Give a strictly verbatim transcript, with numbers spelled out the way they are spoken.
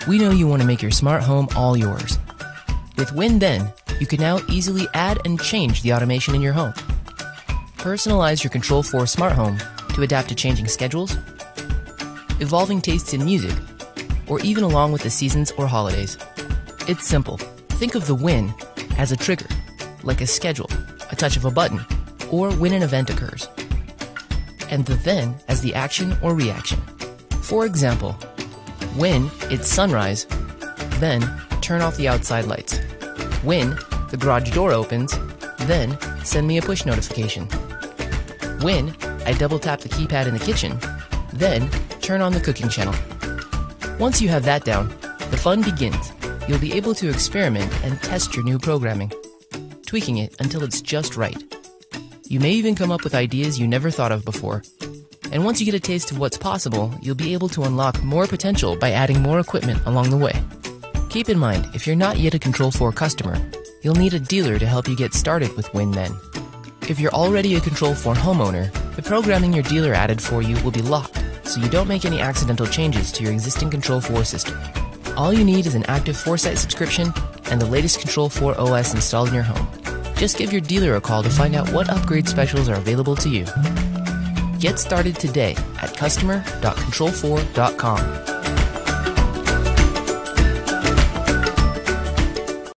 We know you want to make your smart home all yours. With THEN, you can now easily add and change the automation in your home. Personalize your Control four smart home to adapt to changing schedules, evolving tastes in music, or even along with the seasons or holidays. It's simple. Think of the when as a trigger, like a schedule, a touch of a button, or when an event occurs. And the then as the action or reaction. For example, when it's sunrise, then turn off the outside lights. When the garage door opens, then send me a push notification. When I double tap the keypad in the kitchen, then turn on the cooking channel. Once you have that down, the fun begins. You'll be able to experiment and test your new programming, tweaking it until it's just right. You may even come up with ideas you never thought of before. And once you get a taste of what's possible, you'll be able to unlock more potential by adding more equipment along the way. Keep in mind, if you're not yet a Control four customer, you'll need a dealer to help you get started with THEN. If you're already a Control four homeowner, the programming your dealer added for you will be locked, so you don't make any accidental changes to your existing Control four system. All you need is an active Foresight subscription and the latest Control four O S installed in your home. Just give your dealer a call to find out what upgrade specials are available to you. Get started today at customer dot control four dot com.